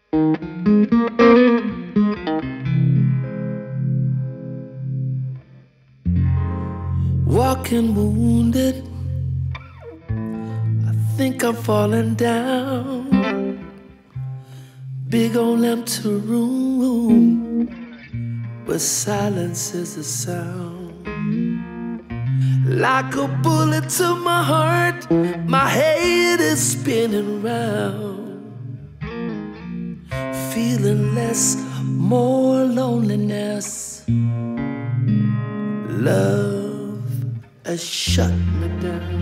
Walking wounded, I think I'm falling down. Big old empty room where silence is the sound. Like a bullet to my heart, my head is spinning round. Feeling less, more loneliness. Love has shut me down.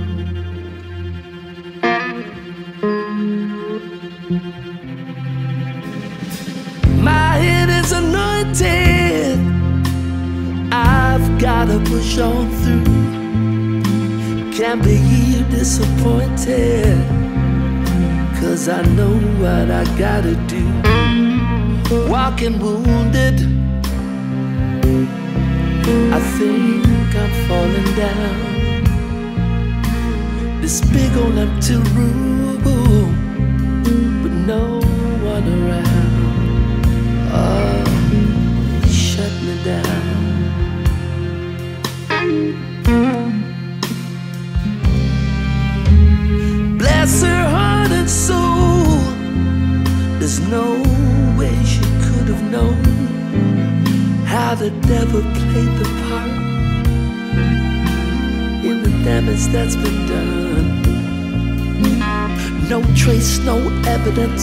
My head is anointed, I've gotta push on through. Can't be disappointed, 'cause I know what I gotta do. Walking wounded, I think I'm falling down. This big old empty room, but no one around. Oh, shut me down. Bless her heart and soul, there's no way she could have known how the devil played the part in the damage that's been done. No trace, no evidence,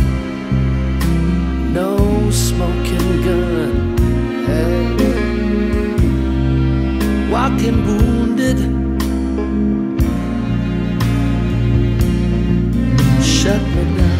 no smoking gun. Hey. Walking wounded, shut me down.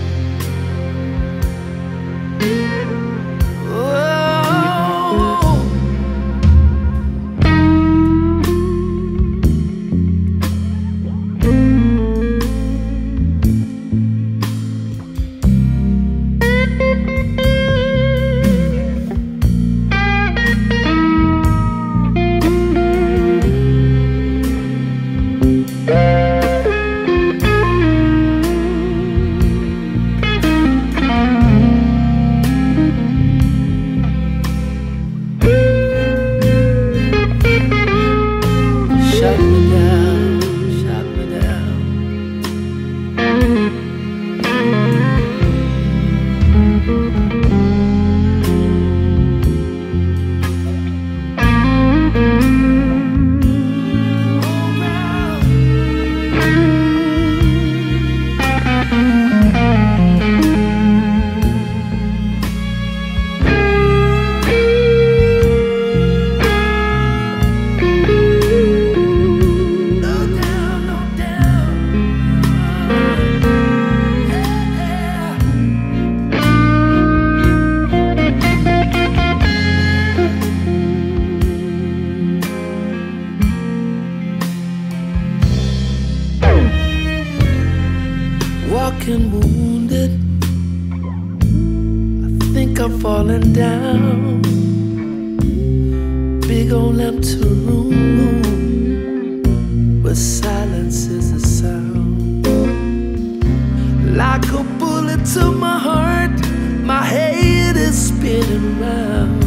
Walking wounded, I think I'm falling down. Big old empty room where silence is the sound. Like a bullet to my heart, my head is spinning round.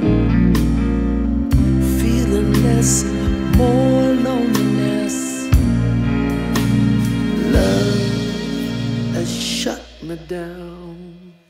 Feeling less, more loneliness. Love has shut me down.